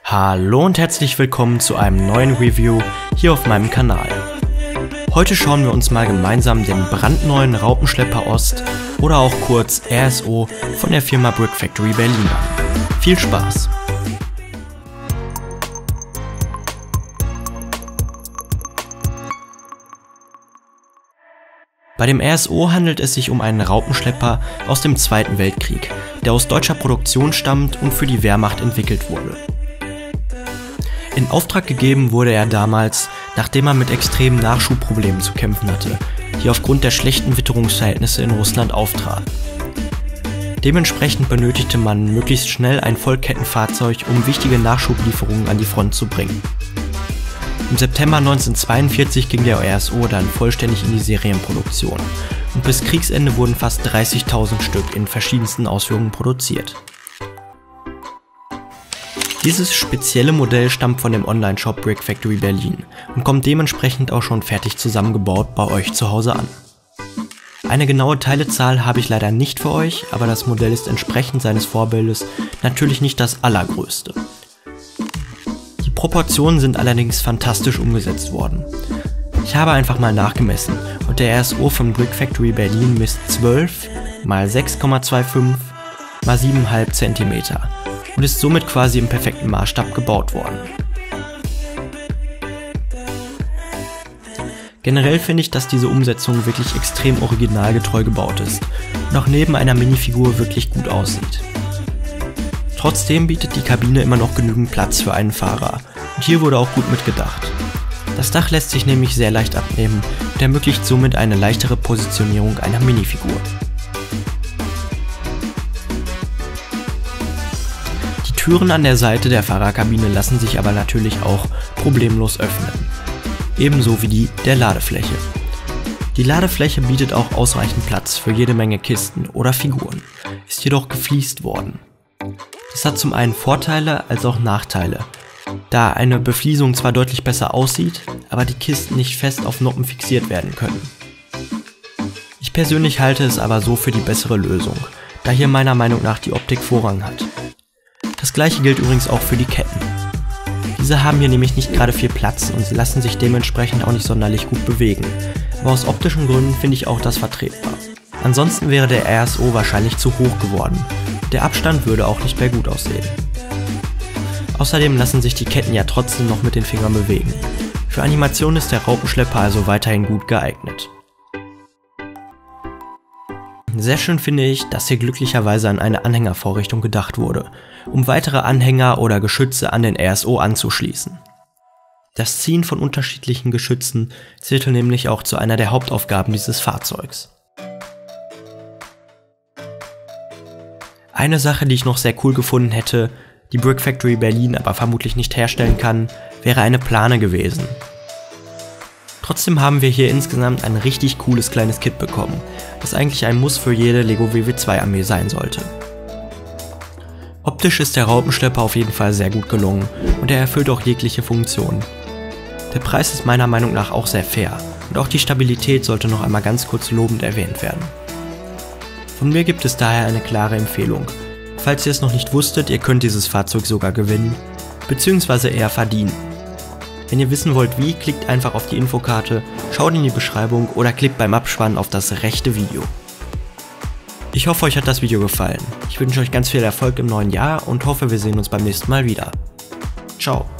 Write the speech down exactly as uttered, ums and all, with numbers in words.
Hallo und herzlich willkommen zu einem neuen Review hier auf meinem Kanal. Heute schauen wir uns mal gemeinsam den brandneuen Raupenschlepper Ost oder auch kurz R S O von der Firma Brick Factory Berlin an. Viel Spaß! Bei dem R S O handelt es sich um einen Raupenschlepper aus dem Zweiten Weltkrieg, der aus deutscher Produktion stammt und für die Wehrmacht entwickelt wurde. In Auftrag gegeben wurde er damals, nachdem er mit extremen Nachschubproblemen zu kämpfen hatte, die aufgrund der schlechten Witterungsverhältnisse in Russland auftraten. Dementsprechend benötigte man möglichst schnell ein Vollkettenfahrzeug, um wichtige Nachschublieferungen an die Front zu bringen. Im September neunzehnhundertzweiundvierzig ging der R S O dann vollständig in die Serienproduktion und bis Kriegsende wurden fast dreißigtausend Stück in verschiedensten Ausführungen produziert. Dieses spezielle Modell stammt von dem Online-Shop Brick Factory Berlin und kommt dementsprechend auch schon fertig zusammengebaut bei euch zu Hause an. Eine genaue Teilezahl habe ich leider nicht für euch, aber das Modell ist entsprechend seines Vorbildes natürlich nicht das allergrößte. Die Proportionen sind allerdings fantastisch umgesetzt worden. Ich habe einfach mal nachgemessen und der R S O von Brick Factory Berlin misst zwölf mal sechs Komma fünfundzwanzig mal sieben Komma fünf Zentimeter und ist somit quasi im perfekten Maßstab gebaut worden. Generell finde ich, dass diese Umsetzung wirklich extrem originalgetreu gebaut ist und auch neben einer Minifigur wirklich gut aussieht. Trotzdem bietet die Kabine immer noch genügend Platz für einen Fahrer und hier wurde auch gut mitgedacht. Das Dach lässt sich nämlich sehr leicht abnehmen und ermöglicht somit eine leichtere Positionierung einer Minifigur. Die Türen an der Seite der Fahrerkabine lassen sich aber natürlich auch problemlos öffnen, ebenso wie die der Ladefläche. Die Ladefläche bietet auch ausreichend Platz für jede Menge Kisten oder Figuren, ist jedoch gefliest worden. Das hat zum einen Vorteile als auch Nachteile, da eine Befliesung zwar deutlich besser aussieht, aber die Kisten nicht fest auf Noppen fixiert werden können. Ich persönlich halte es aber so für die bessere Lösung, da hier meiner Meinung nach die Optik Vorrang hat. Das gleiche gilt übrigens auch für die Ketten. Diese haben hier nämlich nicht gerade viel Platz und lassen sich dementsprechend auch nicht sonderlich gut bewegen, aber aus optischen Gründen finde ich auch das vertretbar. Ansonsten wäre der R S O wahrscheinlich zu hoch geworden. Der Abstand würde auch nicht mehr gut aussehen. Außerdem lassen sich die Ketten ja trotzdem noch mit den Fingern bewegen. Für Animationen ist der Raupenschlepper also weiterhin gut geeignet. Sehr schön finde ich, dass hier glücklicherweise an eine Anhängervorrichtung gedacht wurde, um weitere Anhänger oder Geschütze an den R S O anzuschließen. Das Ziehen von unterschiedlichen Geschützen zählte nämlich auch zu einer der Hauptaufgaben dieses Fahrzeugs. Eine Sache, die ich noch sehr cool gefunden hätte, die Brick Factory Berlin aber vermutlich nicht herstellen kann, wäre eine Plane gewesen. Trotzdem haben wir hier insgesamt ein richtig cooles kleines Kit bekommen, das eigentlich ein Muss für jede Lego W W zwei Armee sein sollte. Optisch ist der Raupenschlepper auf jeden Fall sehr gut gelungen und er erfüllt auch jegliche Funktion. Der Preis ist meiner Meinung nach auch sehr fair und auch die Stabilität sollte noch einmal ganz kurz lobend erwähnt werden. Von mir gibt es daher eine klare Empfehlung. Falls ihr es noch nicht wusstet, ihr könnt dieses Fahrzeug sogar gewinnen, beziehungsweise eher verdienen. Wenn ihr wissen wollt wie, klickt einfach auf die Infokarte, schaut in die Beschreibung oder klickt beim Abspann auf das rechte Video. Ich hoffe, euch hat das Video gefallen. Ich wünsche euch ganz viel Erfolg im neuen Jahr und hoffe, wir sehen uns beim nächsten Mal wieder. Ciao.